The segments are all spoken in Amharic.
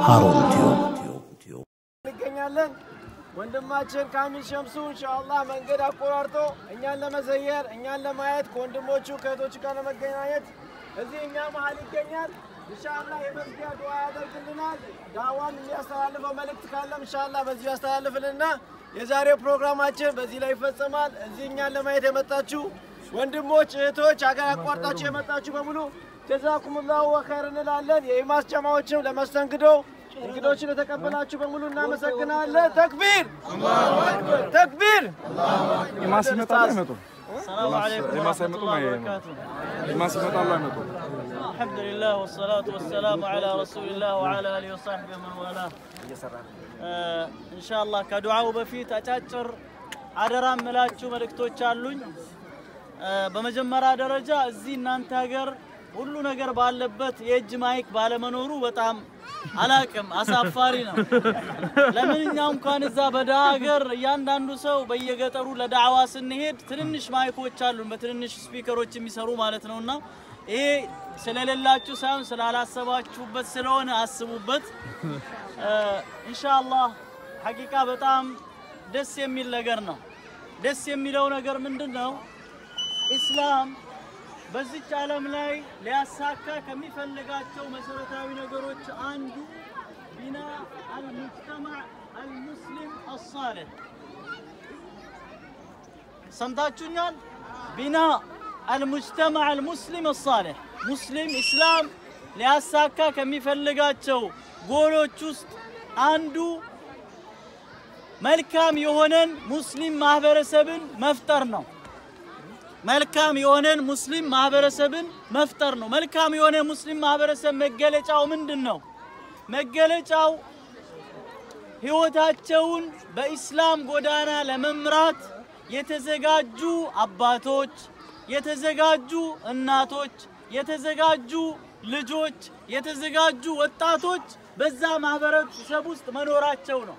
ሃሩን ቲዩብ እንገኛለን ወንድማችን ካሚል ሸምሱ ኢንሻአላህ መንገድ አቆራርጦ እኛን ለመዘየር እኛን ለማየት ከወንድሞቹ ከእህቶቹ ጋር ለመገናኘት እዚህ እኛ መሃል ይገኛል ኢንሻአላህ የመዝጊያ ዱዓ ያደርግልናል ዳዋን የሚያስተላልፈው መልእክት ካለም ኢንሻአላህ በዚህ ያስተላልፍልና የዛሬው ፕሮግራማችን በዚህ ላይ ይፈጸማል እዚህ እኛን ለማየት የመጣችሁ ወንድሞች እህቶች አገር አቋርጣችሁ የመጣችሁ በሙሉ ጀዛኩሙላሁ ወኸይር እንላለን የኢማስ ጀማዎችም ለመስተንግዶ እንግዶችን ለተቀበላችሁ በሙሉ እናመሰግናለን ተክቢር አላሁ አክበር ተክቢር አላሁ አክበር ኢማስ ይመጣል አይመጡ السلام عليكم ኢማስ ይመጡ ኢማስ ይመጣል አይመጡ الحمد لله والصلاه والسلام على رسول الله وعلى اله وصحبه من والاه ان شاء الله ከዱዓው በፊት አጫጭር አደራ መላችሁ መልእክቶች አሉኝ በመጀመሪያ ደረጃ እዚህ እናንተ ሀገር ሁሉ ነገር ባለበት የእጅ ማይክ ባለመኖሩ በጣም አላቅም አሳፋሪ ነው ለምንኛው እንኳን እዛ በዳህ ሀገር ያንዳንዱ ሰው በየገጠሩ ለዳዕዋ ስንሄድ ትንንሽ ማይኮች አሉ በትንንሽ ስፒከሮች የሚሰሩ ማለት ነውና ይሄ ስለሌላችሁ ሳይሆን ስላላሰባችሁበት ስለሆነ አስቡበት ኢንሻአላህ ሐቂቃ በጣም ደስ የሚል ነገር ነው ደስ የሚለው ነገር ምንድነው እስላም በዚህ ዓለም ላይ ሊያሳካ ከሚፈልጋቸው መሰረታዊ ነገሮች አንዱ ቢና አልሙጅተማዕ አልሙስሊም الصالح ሰምታችሁኛል ቢና አልሙጅተማዕ አልሙስሊም الصالح ሙስሊም እስላም ሊያሳካ ከሚፈልጋቸው ጎሎች ውስጥ አንዱ መልካም የሆነን ሙስሊም ማህበረሰብን መፍጠር ነው መልካም የሆነን ሙስሊም ማህበረሰብን መፍጠር ነው መልካም የሆነ ሙስሊም ማህበረሰብ መገለጫው ምንድነው መገለጫው ህይወታቸውን በእስላም ጎዳና ለመምራት የተዘጋጁ አባቶች የተዘጋጁ እናቶች የተዘጋጁ ልጆች የተዘጋጁ ወጣቶች በዛ ማህበረሰብ ውስጥ መኖራቸው ነው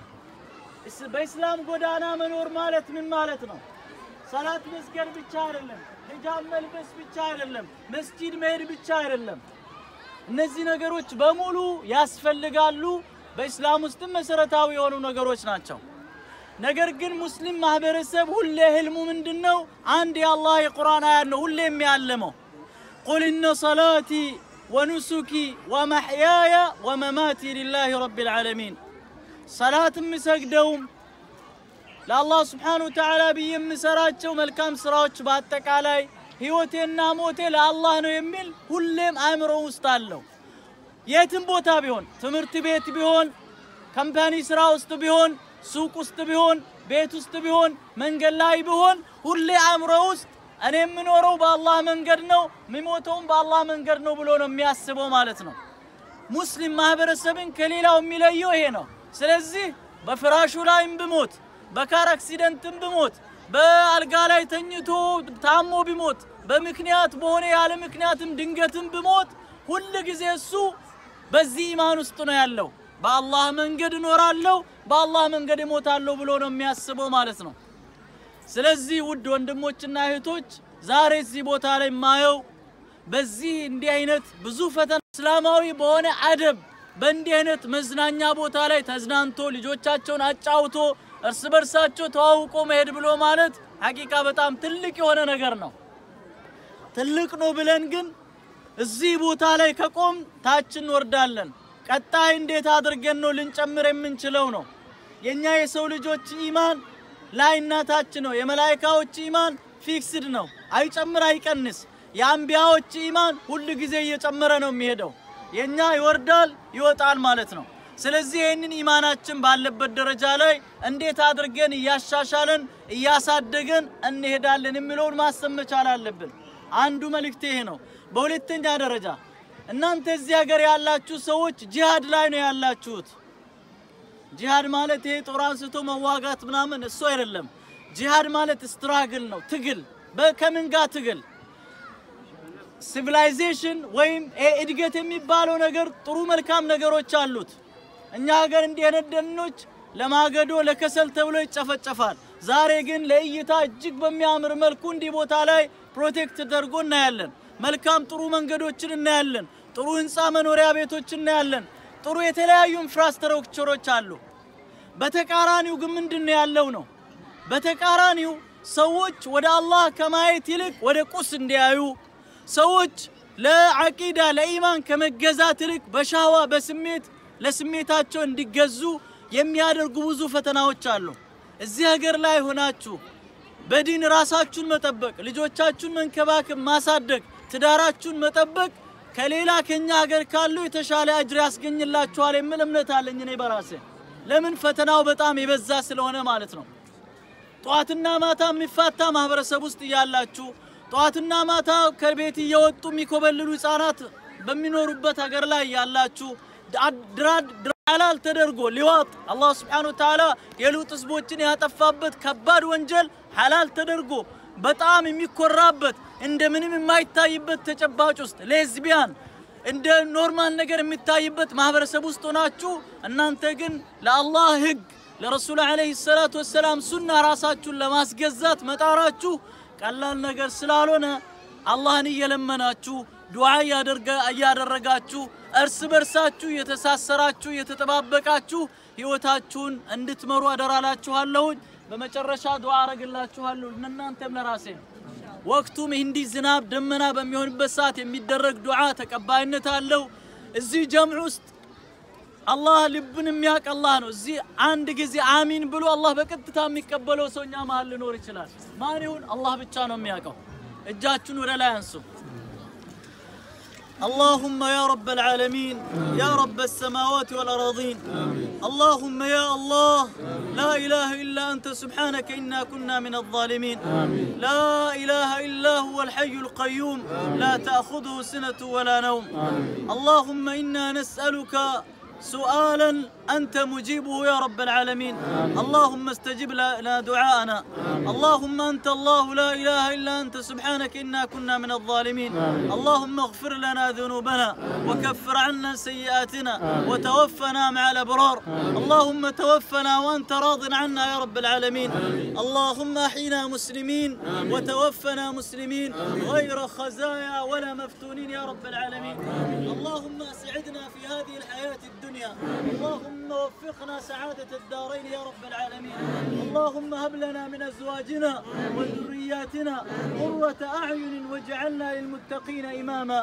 በእስላም ጎዳና መኖር ማለት ምን ማለት ነው ሰላት መስገድ ብቻ አይደለም ሂጃብ መልበስ ብቻ አይደለም መስጂድ መሄድ ብቻ አይደለም እነዚህ ነገሮች በሙሉ ያስፈልጋሉ በእስላም ውስጥ መሰረታዊ የሆኑ ነገሮች ናቸው ነገር ግን ሙስሊም ማህበረሰብ ሁሌ ህልሙ ምንድነው አንድ የአላህ የቁርአን አያ ነው ሁሌ የሚያለመው قل ان صلاتي ونسكي ومحياي ومماتي لله رب العالمين صلاه مسجدوم ለአላህ Subhanahu Wa Ta'ala በየምሰራቸው መልካም ስራዎች በአጠቃላይ ህይወቴና ሞቴ ለአላህ ነው የሚል ሁሌም አእምሮ ውስጥ አለው የትም ቦታ ቢሆን ትምርት ቤት ቢሆን ካምፓኒ ስራ ውስጥ ቢሆን ሱቅ ውስጥ ቢሆን ቤት ውስጥ ቢሆን መንገድ ላይ ቢሆን ሁሌ አእምሮ ውስጥ እኔ የምኖረው በአላህ መንገድ ነው ምሞተውም በአላህ መንገድ ነው ብሎ ነው የሚያስበው ማለት ነው ሙስሊም ማህበረሰብን ከሌላው የሚለየው ይሄ ነው ስለዚህ በፍራሹ ላይም ብሞት በካር አክሲደንትም ብሞት በአልጋ ላይ ተኝቶ ታሞ ቢሞት በምክንያት በሆነ ያለ ምክንያትም ድንገትም ብሞት ሁሉ ጊዜ እሱ በዚህ ኢማን ውስጥ ነው ያለው በአላህ መንገድ ኖራለው በአላህ መንገድ ሞታለው ብሎ ነው የሚያስበው ማለት ነው ስለዚህ ውድ ወንድሞችና እህቶች ዛሬ እዚህ ቦታ ላይ ማየው በዚህ እንዲህ አይነት ብዙ ፈተና እስላማዊ በሆነ አደብ በእንዲህ አይነት መዝናኛ ቦታ ላይ ተዝናንቶ ልጆቻቸውን አጫውቶ እርስ በርሳቸው ተዋውቆ መሄድ ብሎ ማለት ሐቂቃ በጣም ትልቅ የሆነ ነገር ነው ትልቅ ነው ብለን ግን እዚህ ቦታ ላይ ከቆም ታችን ወርዳለን ቀጣይ እንዴት አድርገን ነው ልንጨምር የምንችለው ነው የኛ የሰው ልጆች ኢማን ላይና ታች ነው የመላእክቶች ኢማን ፊክስድ ነው አይጨምር አይቀንስ የአንቢያዎች ኢማን ሁሉ ጊዜ እየጨመረ ነው የሚሄደው የኛ ይወርዳል ይወጣል ማለት ነው ስለዚህ ይሄንን ኢማናችን ባለበት ደረጃ ላይ እንዴት አድርገን ያሻሻለን ያሳደገን እንሄዳለን የሚለውን ማሰብ መቻል አለብን አንዱ መልእክት ይሄ ነው በሁለተኛ ደረጃ እናንተ እዚህ ሀገር ያላችሁ ሰዎች ጂሃድ ላይ ነው ያላችሁት ጂሃድ ማለት ይሄ ጦር አንስቶ መዋጋት ምናምን እሱ አይደለም ጂሃድ ማለት ስትራግል ነው ትግል በከምን ጋር ትግል ሲቪላይዜሽን ወይም እድገት የሚባለው ነገር ጥሩ መልካም ነገሮች አሉት እኛ ሀገር እንዲያነደኖች ለማገዶ ለከሰል ተብሎ ይጨፈጨፋል ዛሬ ግን ለእይታ እጅግ በሚያምር መልኩ እንዲ ቦታ ላይ ፕሮቴክት ተደርጎና ያለን መልካም ጥሩ መንገዶችን እናያለን ጥሩ ህንጻ መኖሪያ ቤቶችን እናያለን ጥሩ የተለያዩ ኢንፍራስትራክቸሮች አሉ በተቃራኒው ግን ምንድነው ያለው ነው በተቃራኒው ሰዎች ወደ አላህ ከማየት ይልቅ ወደ ቁስ እንዲያዩ ሰዎች ለዓቂዳ ለኢማን ከመገዛት ይልቅ በሻዋ በስሜት ለስሜታቸው እንዲገዙ የሚያደርጉ ብዙ ፈተናዎች አሉ እዚህ ሀገር ላይ ሆናችሁ በዲን ራሳችሁን መጠበቅ ልጆቻችሁን መንከባከብ ማሳደግ ትዳራችሁን መጠበቅ ከሌላ ከኛ ሀገር ካሉ የተሻለ አጅር ያስገኝላችኋል የሚል እምነት አለኝ እኔ በራሴ ለምን ፈተናው በጣም ይበዛ ስለሆነ ማለት ነው ጧትና ማታ የሚፋታ ማህበረሰብ ውስጥ ያላችሁ ጧትና ማታ ከቤት እየወጡ የሚኮበልሉ ህፃናት በሚኖሩበት ሀገር ላይ ያላችሁ ድራላል ተደርጎ ሊዋጥ አላህ Subhanahu Wa Ta'ala የሉጥ ህዝቦችን ያጠፋበት ከባድ ወንጀል ሐላል ተደርጎ በጣም የሚኮራበት እንደምንም የማይታይበት ተጨባጭ ውስጥ ሌዝቢያን እንደ ኖርማል ነገር የሚታይበት ማህበረሰብ ውስጥ ሆናችሁ እናንተ ግን ለአላህ ህግ ለረሱል አለይሂ ሰላቱ ወሰለም ሱና ራሳችሁን ለማስገዛት መጣራችሁ ቀላል ነገር ስላልሆነ አላህን እየለመናችሁ ዱዓ ያደረጋችሁ እርስ በርሳችሁ የተሳሰራችሁ የተጠባበቃችሁ ህይወታችሁን እንድትመሩ አደራላችኋለሁ በመጨረሻ ዱዓ አረግላችኋለሁ እናንተም ለራሴ ወቅቱም እንዲ ዝናብ ደመና በሚሆንበት ሰዓት የሚደረግ ዱዓ ተቀባይነት አለው እዚህ ጀምዕ ውስጥ አላህ ልብን የሚያቅ አላህ ነው እዚህ አንድ ጊዜ አሚን ብሎ አላህ በቀጥታ የሚቀበለው ሰውኛ መሃል ሊኖር ይችላል ማን ይሁን አላህ ብቻ ነው የሚያቀው እጃችሁን ወደ ላይ አንሱ اللهم يا رب العالمين يا رب السماوات والأراضين اللهم يا الله لا إله إلا أنت سبحانك إنا كنا من الظالمين لا إله إلا هو الحي القيوم لا تأخذه سنة ولا نوم اللهم إنا نسألك سؤالا أنت مجيبه يا رب العالمين اللهم استجب لنا دعاءنا اللهم أنت الله لا إله إلا أنت سبحانك إنا كنا من الظالمين اللهم اغفر لنا ذنوبنا وكفر عنا سيئاتنا وتوفنا مع الأبرار اللهم توفنا وأنت راض عنا يا رب العالمين اللهم أحينا مسلمين وتوفنا مسلمين غير خزايا ولا مفتونين يا رب العالمين اللهم أسعدنا في هذه الحياة الدنيا اللهم وفقنا سعادة الدارين يا رب العالمين اللهم هب لنا من أزواجنا وذرياتنا قرة أعين واجعلنا للمتقين إماما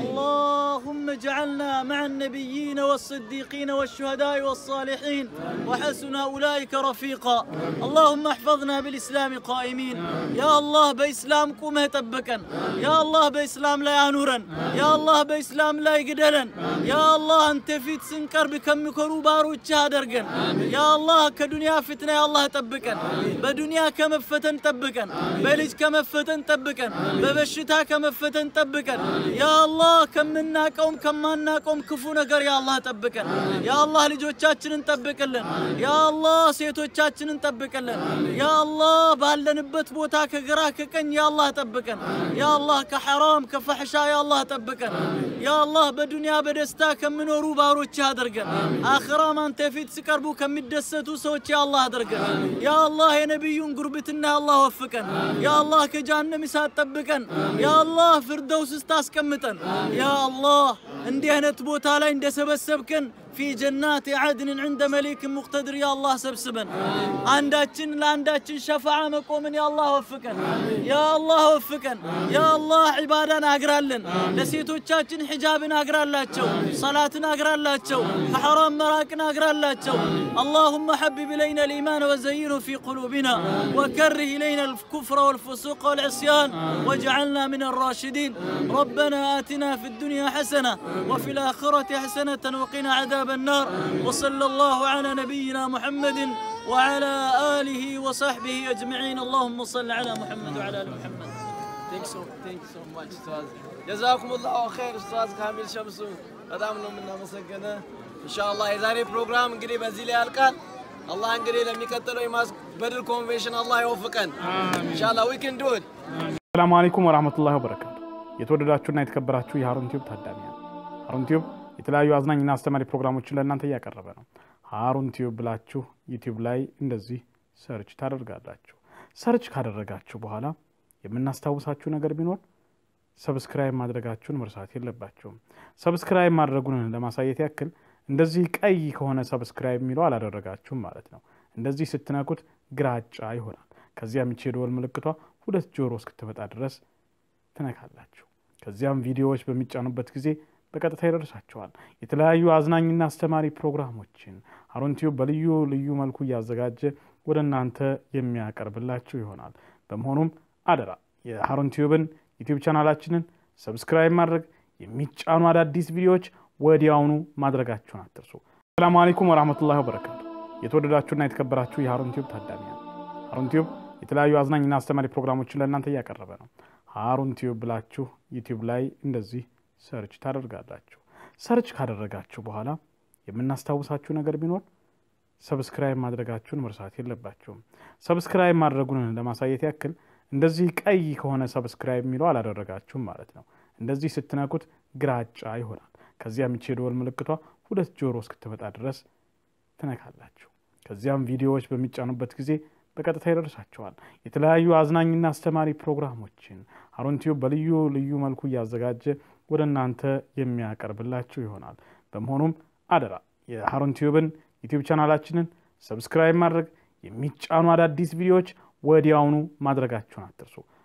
اللهم اجعلنا مع النبيين والصديقين والشهداء والصالحين وحسن أولئك رفيقا اللهم احفظنا بالإسلام قائمين يا الله بإسلامكم هتبكا يا الله بإسلام لا ينورا يا الله بإسلام لا يقدرا يا الله أنت في سنكر بكم كروبارو تشادرجن يا الله كدنيا فتنة يا الله تبكن بدنيا كم فتن تبكن بلج كم فتن تبكن ببشتها كم فتن تبكن يا الله كم منا قوم كم منا قوم كفو نجر يا الله تبكن يا الله لجوتشاتشن تبكلن يا الله سيتوتشاتشن تبكلن يا الله بالنبت بوتا كجرا ككن يا الله تبكن يا الله كحرام كفحشا يا الله تبكن يا الله بدنيا بدستا كم منورو بارو تشادرجن آخرا ما أنت في تسكربو كم الدستو سوتش يا الله درجن يا الله يا نبيون قربتنا الله وفقن يا الله كجهنم سات تبكن يا الله فردوس استاس كمتن يا الله عندي أنا تبوت على عند سبكن في جنات عدن عند مليك مقتدر يا الله سبسبن عنداتشن لعنداتشن شفاعة مقومن يا الله وفقن يا الله وفقن يا الله عبادنا أقرالن لسيتوتشاتشن حجابنا أقرالاتشو صلاتنا أقرالاتشو حرام مراكنا أقرالاتشو اللهم حبب إلينا الإيمان وزينه في قلوبنا وكره إلينا الكفر والفسوق والعصيان واجعلنا من الراشدين ربنا آتنا في الدنيا حسنة وفي الآخرة حسنة وقنا عذاب النار وصلى الله على نبينا محمد وعلى آله وصحبه أجمعين اللهم صل على محمد وعلى آل محمد. Thank you so much أستاذ. جزاكم الله خير أستاذ كامل شمسو. أدامنا منا مسجنا. إن شاء الله إذا program قريب أزيلي ألقان. الله أنقري لم يكتلوا يماس بدر convention الله يوفقن. إن شاء الله we can do it. السلام عليكم ورحمة الله وبركاته. يتودداتشو يتكبراتشو የሃሩን ቲዩብ ታዳሚያን ሃሩን ቲዩብ የተለያዩ አዝናኝና አስተማሪ ፕሮግራሞችን ለእናንተ ያቀርባል ነው ሃሩን ቲዩብ ብላችሁ ዩቲዩብ ላይ እንደዚህ ሰርች ታደርጋላችሁ ሰርች ካደረጋችሁ በኋላ የምናስተዋውሳችሁ ነገር ቢኖር ሰብስክራይብ ማድረጋችሁን መርሳት የለባችሁም ሰብስክራይብ ማድረጉን ለማሳየት ያክል እንደዚህ ቀይ ከሆነ ሰብስክራይብ የሚለው አላደረጋችሁም ማለት ነው። እንደዚህ ስትነኩት ግራጫ ይሆናል። ከዚያም እቺ የደወል ምልክቷ ሁለት ጆሮ እስክትመጣ ድረስ ትነካላችሁ። ከዚያም ቪዲዮዎች በሚጫኑበት ጊዜ በቀጥታ ይደርሳችኋል። የተለያዩ አዝናኝና አስተማሪ ፕሮግራሞችን ሃሩን ቲዩብ በልዩ ልዩ መልኩ ያዘጋጀ ወደ እናንተ የሚያቀርብላችሁ ይሆናል። በመሆኑም አደራ የሃሩን ቲዩብን ዩቲዩብ ቻናላችንን ሰብስክራይብ ማድረግ፣ የሚጫኑ አዳዲስ ቪዲዮዎች ወዲያውኑ ማድረጋችሁን አትርሱ። ሰላም አለይኩም ወራህመቱላሂ ወበረካቱ። የተወደዳችሁና የተከበራችሁ የሃሩን ቲዩብ ታዳሚያን፣ ሃሩን ቲዩብ የተለያዩ አዝናኝና አስተማሪ ፕሮግራሞችን ለእናንተ ያቀርበ ነው። ሃሩን ቲዩብ ብላችሁ ዩቲዩብ ላይ እንደዚህ ሰርች ታደርጋላችሁ። ሰርች ካደረጋችሁ በኋላ የምናስተዋውሳችሁ ነገር ቢኖር ሰብስክራይብ ማድረጋችሁን መርሳት የለባችሁም። ሰብስክራይብ ማድረጉን ለማሳየት ያክል እንደዚህ ቀይ ከሆነ ሰብስክራይብ የሚለው አላደረጋችሁም ማለት ነው። እንደዚህ ስትነኩት ግራጫ ይሆናል። ከዚያም እቺ የደወል ምልክቷ ሁለት ጆሮ እስክትመጣ ድረስ ትነካላችሁ። ከዚያም ቪዲዮዎች በሚጫኑበት ጊዜ በቀጥታ ይደርሳችኋል። የተለያዩ አዝናኝና አስተማሪ ፕሮግራሞችን ሃሩን ቲዩብ በልዩ ልዩ መልኩ ያዘጋጀ ወደ እናንተ የሚያቀርብላችሁ ይሆናል። በመሆኑም አደራ የሃሩን ቲዩብን ዩቲዩብ ቻናላችንን ሰብስክራይብ ማድረግ፣ የሚጫኑ አዳዲስ ቪዲዮዎች ወዲያውኑ ማድረጋችሁን አትርሱ።